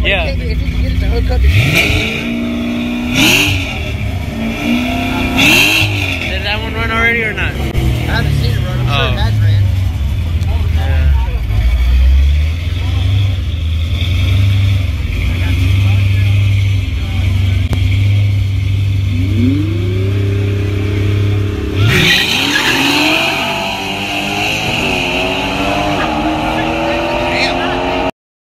Yeah. If you can get it to hook up,